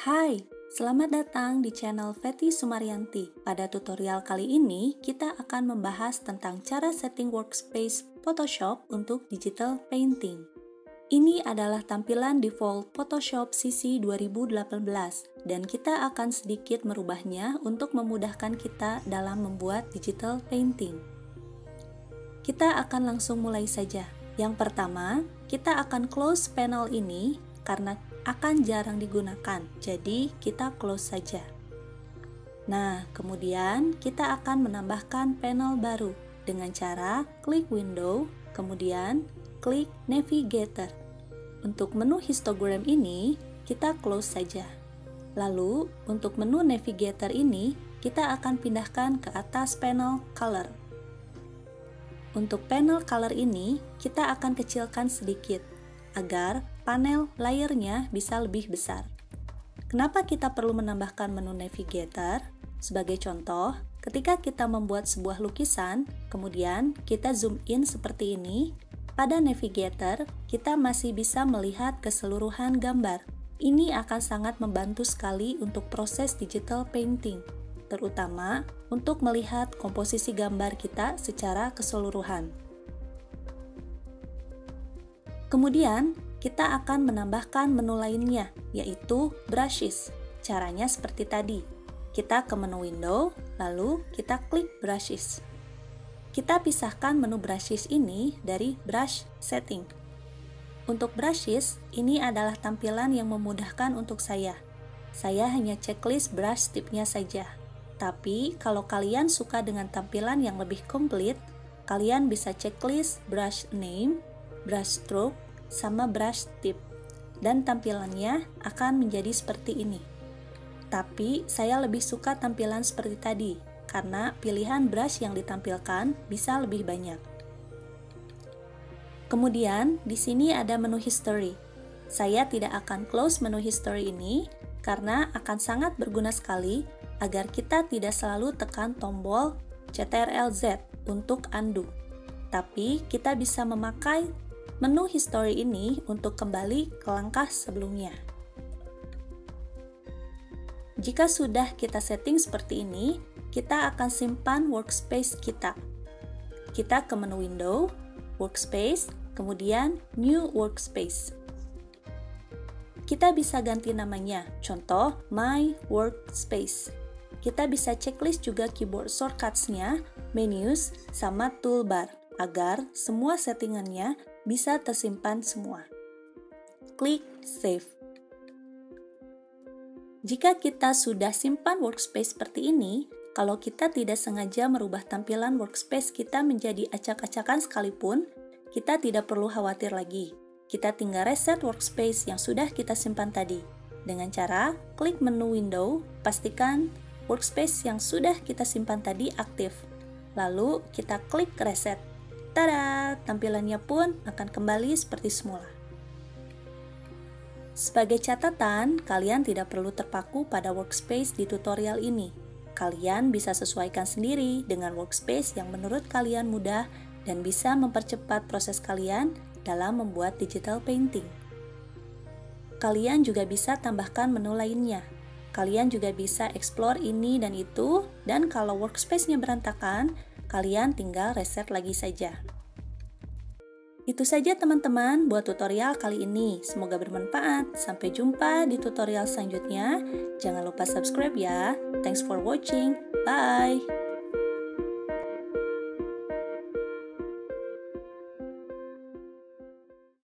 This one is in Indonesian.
Hai, selamat datang di channel Fety Sumaryanti. Pada tutorial kali ini, kita akan membahas tentang cara setting workspace Photoshop untuk digital painting. Ini adalah tampilan default Photoshop CC 2018 dan kita akan sedikit merubahnya untuk memudahkan kita dalam membuat digital painting. Kita akan langsung mulai saja. Yang pertama, kita akan close panel ini karena akan jarang digunakan, jadi kita close saja. Nah, kemudian kita akan menambahkan panel baru dengan cara klik window, kemudian klik navigator. Untuk menu histogram ini, kita close saja. Lalu, untuk menu navigator ini, kita akan pindahkan ke atas panel color. Untuk panel color ini, kita akan kecilkan sedikit, agar panel layernya bisa lebih besar. Kenapa kita perlu menambahkan menu navigator? Sebagai contoh, ketika kita membuat sebuah lukisan, kemudian kita zoom in seperti ini, pada navigator kita masih bisa melihat keseluruhan gambar. Ini akan sangat membantu sekali untuk proses digital painting, terutama untuk melihat komposisi gambar kita secara keseluruhan. Kemudian, kita akan menambahkan menu lainnya, yaitu brushes. Caranya seperti tadi. Kita ke menu window, lalu kita klik brushes. Kita pisahkan menu brushes ini dari brush setting. Untuk brushes, ini adalah tampilan yang memudahkan untuk saya. Saya hanya checklist brush tipnya saja. Tapi, kalau kalian suka dengan tampilan yang lebih komplit, kalian bisa checklist brush name, brush stroke, sama brush tip, dan tampilannya akan menjadi seperti ini. Tapi saya lebih suka tampilan seperti tadi karena pilihan brush yang ditampilkan bisa lebih banyak. Kemudian di sini ada menu history. Saya tidak akan close menu history ini karena akan sangat berguna sekali agar kita tidak selalu tekan tombol Ctrl+Z untuk undo. Tapi kita bisa memakai menu history ini untuk kembali ke langkah sebelumnya. Jika sudah kita setting seperti ini, kita akan simpan workspace kita. Kita ke menu window, workspace, kemudian new workspace. Kita bisa ganti namanya, contoh my workspace. Kita bisa checklist juga keyboard shortcuts-nya, menus, sama toolbar, agar semua settingannya bisa tersimpan semua. Klik Save. Jika kita sudah simpan workspace seperti ini, kalau kita tidak sengaja merubah tampilan workspace kita menjadi acak-acakan sekalipun, kita tidak perlu khawatir lagi. Kita tinggal reset workspace yang sudah kita simpan tadi. Dengan cara klik menu window, pastikan workspace yang sudah kita simpan tadi aktif. Lalu kita klik reset. Tada! Tampilannya pun akan kembali seperti semula. Sebagai catatan, kalian tidak perlu terpaku pada workspace di tutorial ini. Kalian bisa sesuaikan sendiri dengan workspace yang menurut kalian mudah dan bisa mempercepat proses kalian dalam membuat digital painting. Kalian juga bisa tambahkan menu lainnya. Kalian juga bisa explore ini dan itu, dan kalau workspace-nya berantakan, kalian tinggal reset lagi saja. Itu saja teman-teman buat tutorial kali ini. Semoga bermanfaat. Sampai jumpa di tutorial selanjutnya. Jangan lupa subscribe ya. Thanks for watching. Bye.